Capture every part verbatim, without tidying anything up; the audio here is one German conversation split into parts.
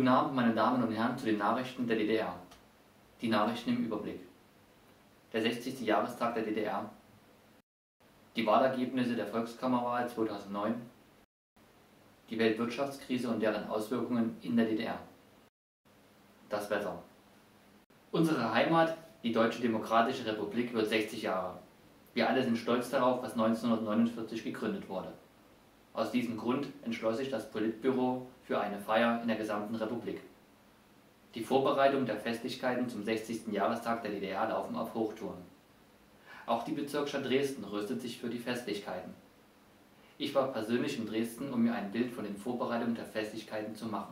Guten Abend, meine Damen und Herren, zu den Nachrichten der D D R. Die Nachrichten im Überblick. Der sechzigste Jahrestag der D D R. Die Wahlergebnisse der Volkskammerwahl zweitausendneun. Die Weltwirtschaftskrise und deren Auswirkungen in der D D R. Das Wetter. Unsere Heimat, die Deutsche Demokratische Republik, wird sechzig Jahre. Wir alle sind stolz darauf, was neunzehnhundertneunundvierzig gegründet wurde. Aus diesem Grund entschloss sich das Politbüro für eine Feier in der gesamten Republik. Die Vorbereitungen der Festlichkeiten zum sechzigsten Jahrestag der D D R laufen auf Hochtouren. Auch die Bezirksstadt Dresden rüstet sich für die Festlichkeiten. Ich war persönlich in Dresden, um mir ein Bild von den Vorbereitungen der Festlichkeiten zu machen.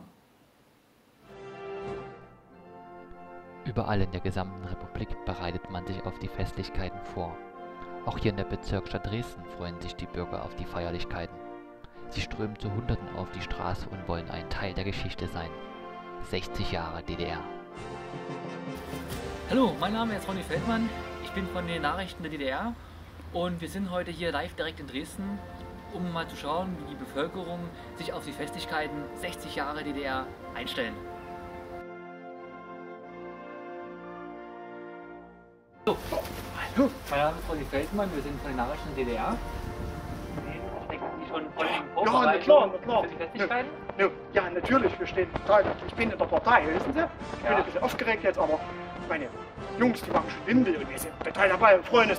Überall in der gesamten Republik bereitet man sich auf die Festlichkeiten vor. Auch hier in der Bezirksstadt Dresden freuen sich die Bürger auf die Feierlichkeiten. Sie strömen zu Hunderten auf die Straße und wollen ein Teil der Geschichte sein. sechzig Jahre D D R. Hallo, mein Name ist Ronny Feldmann. Ich bin von den Nachrichten der D D R und wir sind heute hier live direkt in Dresden, um mal zu schauen, wie die Bevölkerung sich auf die Festlichkeiten sechzig Jahre D D R einstellen. So, hallo, mein Name ist Ronny Feldmann, wir sind von den Nachrichten der D D R. Sie schon von den Vorbereitungen ja, na klar, na klar. für die Festlichkeiten? Ja, ja, ja, natürlich, wir stehen total. Ich bin in der Partei, wissen Sie? Ich bin Ja. ein bisschen aufgeregt jetzt, aber meine Jungs, die machen schon Windel und wir sind total dabei und freuen uns.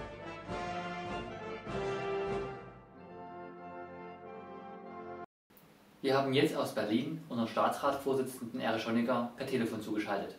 Wir haben jetzt aus Berlin unseren Staatsratsvorsitzenden Erich Honecker per Telefon zugeschaltet.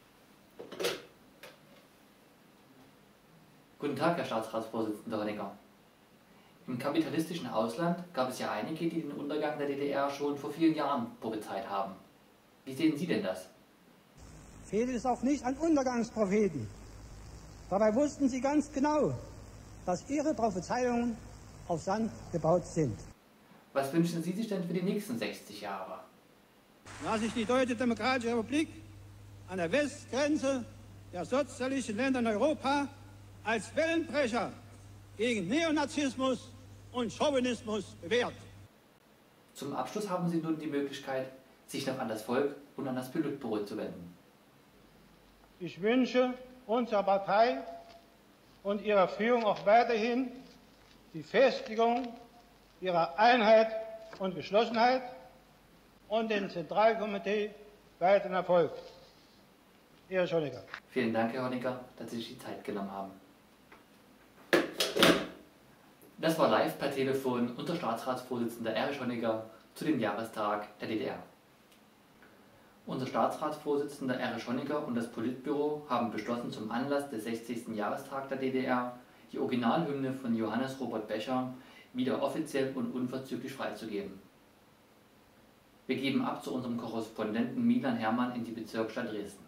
Guten Tag, Herr Staatsratsvorsitzender Honecker. Im kapitalistischen Ausland gab es ja einige, die den Untergang der D D R schon vor vielen Jahren prophezeit haben. Wie sehen Sie denn das? Fehlt es auch nicht an Untergangspropheten. Dabei wussten sie ganz genau, dass ihre Prophezeiungen auf Sand gebaut sind. Was wünschen Sie sich denn für die nächsten sechzig Jahre? Da sich die Deutsche Demokratische Republik an der Westgrenze der sozialistischen Länder in Europa als Wellenbrecher gegen Neonazismus und Chauvinismus bewährt. Zum Abschluss haben Sie nun die Möglichkeit, sich noch an das Volk und an das Politbüro zu wenden. Ich wünsche unserer Partei und ihrer Führung auch weiterhin die Festigung ihrer Einheit und Geschlossenheit und dem Zentralkomitee weiteren Erfolg. Erich Honecker. Vielen Dank, Herr Honecker, dass Sie sich die Zeit genommen haben. Das war live per Telefon unser Staatsratsvorsitzender Erich Honecker zu dem Jahrestag der D D R. Unser Staatsratsvorsitzender Erich Honecker und das Politbüro haben beschlossen, zum Anlass des sechzigsten Jahrestags der D D R die Originalhymne von Johannes Robert Becher wieder offiziell und unverzüglich freizugeben. Wir geben ab zu unserem Korrespondenten Milan Hermann in die Bezirksstadt Dresden.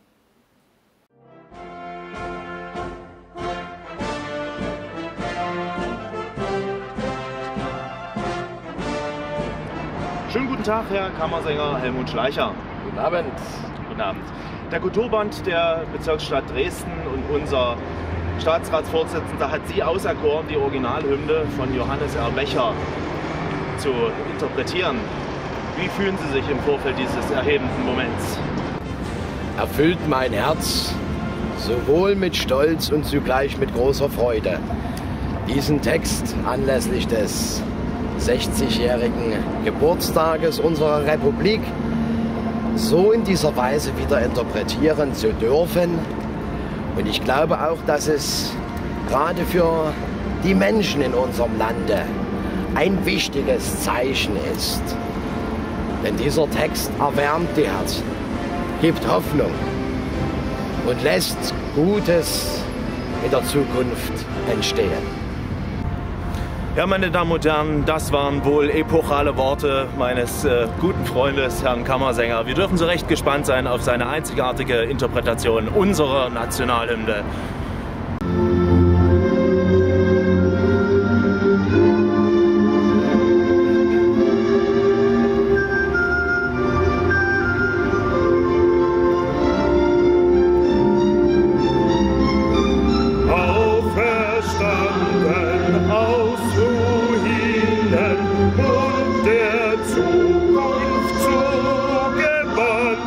Schönen guten Tag, Herr Kammersänger Helmut Schleicher. Guten Abend. Guten Abend. Der Kulturband der Bezirksstadt Dresden und unser Staatsratsvorsitzender hat Sie auserkoren, die Originalhymne von Johannes R. Becher zu interpretieren. Wie fühlen Sie sich im Vorfeld dieses erhebenden Moments? Erfüllt mein Herz sowohl mit Stolz und zugleich mit großer Freude, diesen Text anlässlich des sechzigjährigen Geburtstages unserer Republik so in dieser Weise wieder interpretieren zu dürfen. Und ich glaube auch, dass es gerade für die Menschen in unserem Lande ein wichtiges Zeichen ist. Denn dieser Text erwärmt die Herzen, gibt Hoffnung und lässt Gutes in der Zukunft entstehen. Ja, meine Damen und Herren, das waren wohl epochale Worte meines äh, guten Freundes, Herrn Kammersänger. Wir dürfen so recht gespannt sein auf seine einzigartige Interpretation unserer Nationalhymne. Auferstanden aus Ruinen und der Zukunft zugewandt.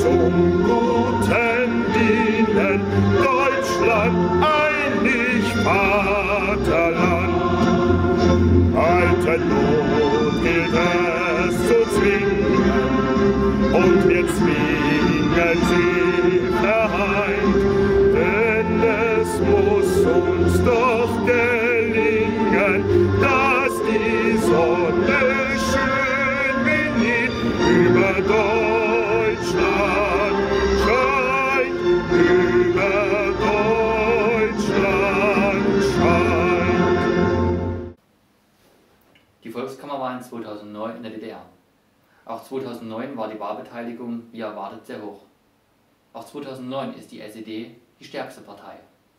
zum Guten dienen, Deutschland einig Vaterland. Alten Not gilt es zu zwingen, und wir zwingen sie vereint, denn es muss uns doch gelingen, dass die Sonne schön wie nie über Deutschland scheint, über Deutschland scheint. Die Volkskammerwahlen zweitausendneun in der D D R. Auch zweitausendneun war die Wahlbeteiligung wie erwartet sehr hoch. Auch zweitausendneun ist die S E D die stärkste Partei.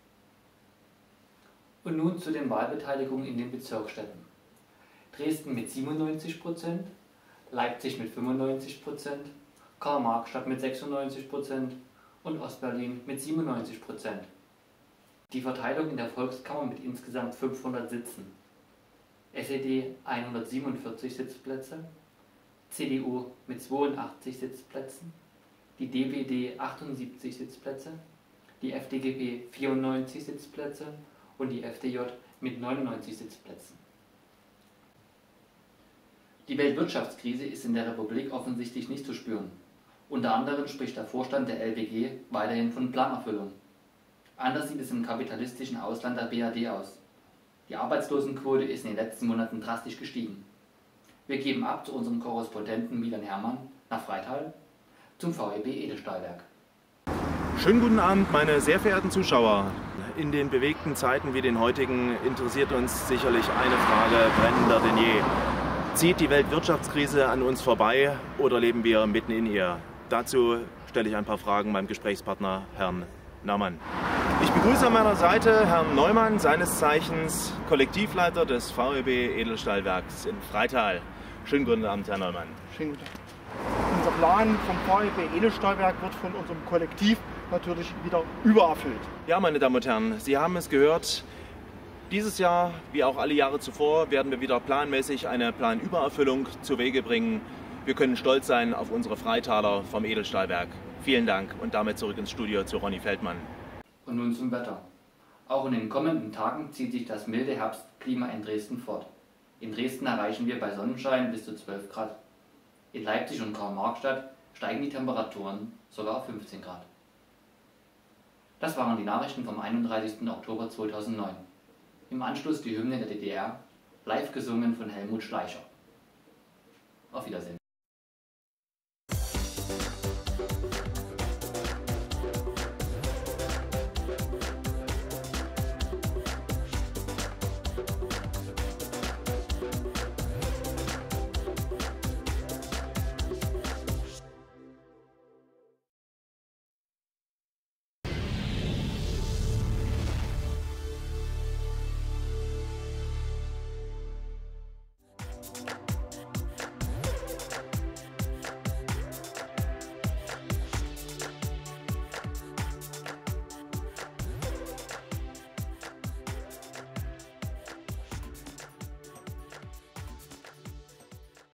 Und nun zu den Wahlbeteiligungen in den Bezirksstädten. Dresden mit siebenundneunzig Prozent, Leipzig mit fünfundneunzig Prozent, Karl-Marx-Stadt mit sechsundneunzig Prozent und Ostberlin mit siebenundneunzig Prozent. Die Verteilung in der Volkskammer mit insgesamt fünfhundert Sitzen. S E D hundertsiebenundvierzig Sitzplätze, C D U mit zweiundachtzig Sitzplätzen, die D P D achtundsiebzig Sitzplätze, die F D G P vierundneunzig Sitzplätze und die F D J mit neunundneunzig Sitzplätzen. Die Weltwirtschaftskrise ist in der Republik offensichtlich nicht zu spüren. Unter anderem spricht der Vorstand der L B G weiterhin von Planerfüllung. Anders sieht es im kapitalistischen Ausland der B R D aus. Die Arbeitslosenquote ist in den letzten Monaten drastisch gestiegen. Wir geben ab zu unserem Korrespondenten Milan Herrmann nach Freital zum V E B Edelstahlwerk. Schönen guten Abend, meine sehr verehrten Zuschauer. In den bewegten Zeiten wie den heutigen interessiert uns sicherlich eine Frage brennender denn je. Zieht die Weltwirtschaftskrise an uns vorbei oder leben wir mitten in ihr? Dazu stelle ich ein paar Fragen meinem Gesprächspartner, Herrn Naumann. Ich begrüße an meiner Seite Herrn Neumann, seines Zeichens Kollektivleiter des V E B Edelstahlwerks in Freital. Schönen guten Abend, Herr Neumann. Schönen guten Tag. Unser Plan vom V E B Edelstahlwerk wird von unserem Kollektiv natürlich wieder übererfüllt. Ja, meine Damen und Herren, Sie haben es gehört. Dieses Jahr, wie auch alle Jahre zuvor, werden wir wieder planmäßig eine Planübererfüllung zu Wege bringen. Wir können stolz sein auf unsere Freitaler vom Edelstahlwerk. Vielen Dank und damit zurück ins Studio zu Ronny Feldmann. Und nun zum Wetter. Auch in den kommenden Tagen zieht sich das milde Herbstklima in Dresden fort. In Dresden erreichen wir bei Sonnenschein bis zu zwölf Grad. In Leipzig und Karl-Marx-Stadt steigen die Temperaturen sogar auf fünfzehn Grad. Das waren die Nachrichten vom einunddreißigsten Oktober zweitausendneun. Im Anschluss die Hymne der D D R, live gesungen von Helmut Schleicher. Auf Wiedersehen.